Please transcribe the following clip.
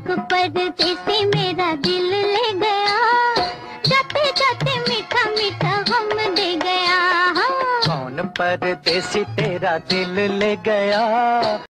एक परदेसी मेरा दिल ले गया, जाते जाते मीठा मीठा गम दे गया। कौन परदेसी तेरा दिल ले गया?